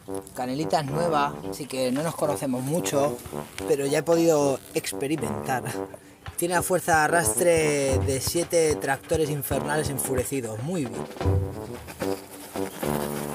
Canelita es nueva, así que no nos conocemos mucho, pero ya he podido experimentar. Tiene la fuerza de arrastre de 7 tractores infernales enfurecidos. Muy bien.